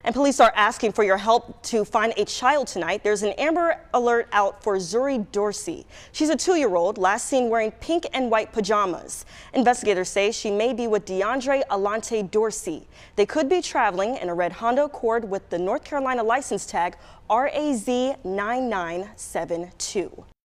And police are asking for your help to find a child tonight. There's an Amber Alert out for Zuri Dorsey. She's a 2-year-old, last seen wearing pink and white pajamas. Investigators say she may be with DeAndre Alante Dorsey. They could be traveling in a red Honda Accord with the North Carolina license tag RAZ 9972.